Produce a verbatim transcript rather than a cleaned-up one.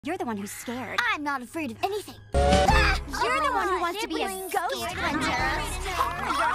You're the one who's scared. I'm not afraid of anything. Ah, You're oh the one who God. wants to be a Siblings ghost scared hunter. hunter.